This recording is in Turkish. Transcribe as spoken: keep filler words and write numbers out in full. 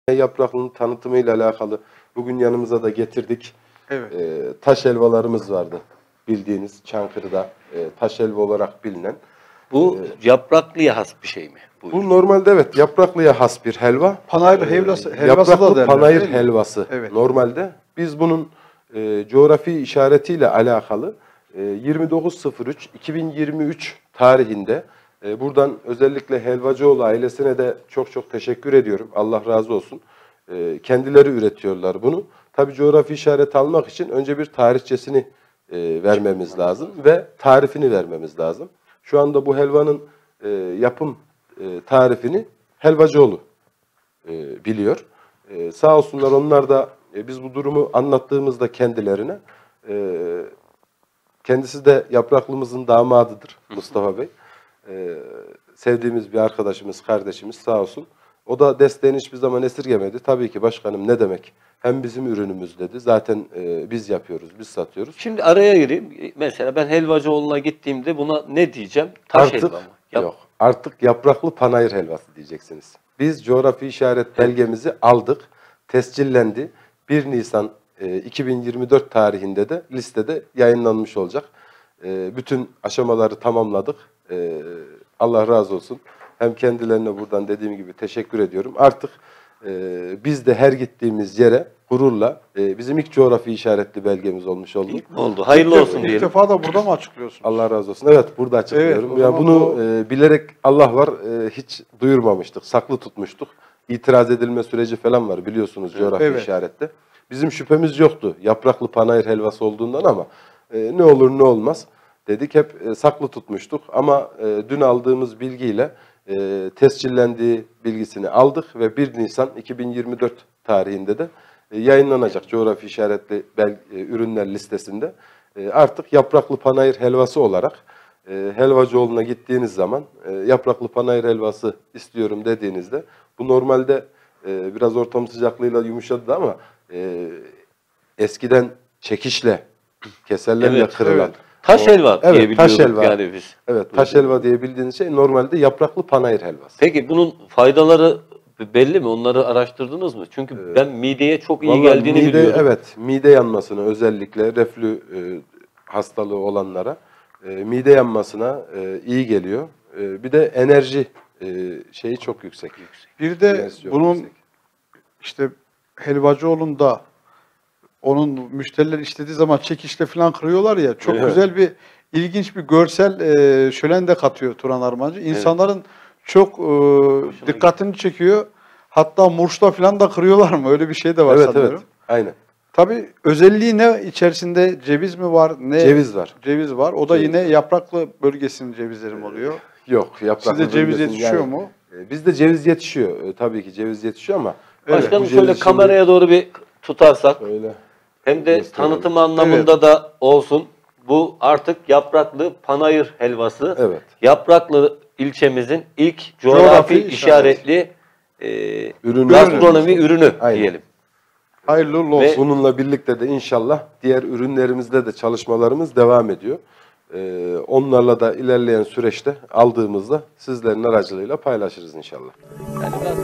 Yapraklının tanıtımıyla alakalı bugün yanımıza da getirdik. Evet. E, taş helvalarımız vardı. Bildiğiniz Çankırı'da e, taş helva olarak bilinen. Bu e, yapraklıya has bir şey mi? Bu, bu normalde evet yapraklıya has bir helva. Panayır helvası, helvası Yapraklı da derler. panayır helvası. Evet. Normalde biz bunun e, coğrafi işaretiyle alakalı e, yirmi dokuz Ekim iki bin yirmi üç tarihinde e, buradan özellikle Helvacıoğlu ailesine de çok çok teşekkür ediyorum. Allah razı olsun. E, kendileri üretiyorlar bunu. Tabii coğrafi işaret almak için önce bir tarihçesini e, vermemiz lazım ve tarifini vermemiz lazım. Şu anda bu helvanın e, yapım e, tarifini Helvacıoğlu e, biliyor. E, sağ olsunlar onlar da e, biz bu durumu anlattığımızda kendilerine e, kendisi de yapraklımızın damadıdır Mustafa Bey. E, sevdiğimiz bir arkadaşımız, kardeşimiz sağ olsun. O da desteğini hiçbir zaman esirgemedi. Tabii ki başkanım ne demek? Hem bizim ürünümüz dedi. Zaten e, biz yapıyoruz, biz satıyoruz. Şimdi araya gireyim. Mesela ben Helvacıoğlu'na gittiğimde buna ne diyeceğim? Taş Artık, helva mı? Yap. Yok. Artık yapraklı panayır helvası diyeceksiniz. Biz coğrafi işaret belgemizi aldık. Tescillendi. bir Nisan iki bin yirmi dört tarihinde de listede yayınlanmış olacak. E, bütün aşamaları tamamladık. E, Allah razı olsun. Hem kendilerine buradan dediğim gibi teşekkür ediyorum. Artık e, biz de her gittiğimiz yere gururla e, bizim ilk coğrafi işaretli belgemiz olmuş oldu. İlk oldu. Hayırlı İlk, olsun ilk diyelim. defa da burada mı açıklıyorsun? Allah razı olsun. Evet burada açıklıyorum. Evet, ya bunu bu... e, bilerek Allah var e, hiç duyurmamıştık. Saklı tutmuştuk. İtiraz edilme süreci falan var biliyorsunuz coğrafi evet. işarette. Bizim şüphemiz yoktu yapraklı panayır helvası olduğundan ama e, ne olur ne olmaz dedik hep e, saklı tutmuştuk. Ama e, dün aldığımız bilgiyle e, tescillendiği bilgisini aldık ve bir Nisan iki bin yirmi dört tarihinde de e, yayınlanacak coğrafi işaretli bel, e, ürünler listesinde. E, artık yapraklı panayır helvası olarak e, Helvacıoğlu'na gittiğiniz zaman e, yapraklı panayır helvası istiyorum dediğinizde bu normalde e, biraz ortam sıcaklığıyla yumuşadı ama e, eskiden çekişle, keserlerle Evet, kırılan. evet. Taş o, helva evet, diye taş biliyorduk helva. yani biz. Evet, taş helva diye bildiğiniz şey normalde yapraklı panayır helvası. Peki bunun faydaları belli mi? Onları araştırdınız mı? Çünkü Evet. ben mideye çok iyi Vallahi geldiğini mide, biliyorum. Evet, mide yanmasına özellikle reflü e, hastalığı olanlara e, mide yanmasına e, iyi geliyor. E, bir de enerji e, şeyi çok yüksek. Bir de Enerjisi çok bunun yüksek. işte Helvacıoğlu'nda onun müşteriler istediği zaman çekişle falan kırıyorlar ya. Çok Evet. güzel bir ilginç bir görsel e, şölen de katıyor Turan Armancı. İnsanların evet. çok e, dikkatini çekiyor. Hatta murçla falan da kırıyorlar mı? Öyle bir şey de var evet, sanıyorum. Evet, aynen. Tabii özelliği ne? İçerisinde ceviz mi var? Ne? Ceviz var. Ceviz var. O da Ceviz yine var. yapraklı bölgesinin cevizleri mi oluyor? Yok, yapraklı Sizde ceviz bölgesinin yetişiyor yani, mu? E, bizde ceviz yetişiyor. E, tabii ki ceviz yetişiyor ama Başkanım evet, şöyle kameraya doğru bir tutarsak öyle hem de gösterelim. tanıtım anlamında evet. da olsun. Bu artık yapraklı panayır helvası. Evet. Yapraklı ilçemizin ilk coğrafi, coğrafi işaretli e, ürünü. gastronomi ürünü Aynen. diyelim. Hayırlı olsun. Ve bununla birlikte de inşallah diğer ürünlerimizde de çalışmalarımız devam ediyor. Ee, onlarla da ilerleyen süreçte aldığımızda sizlerin aracılığıyla paylaşırız inşallah. Yani ben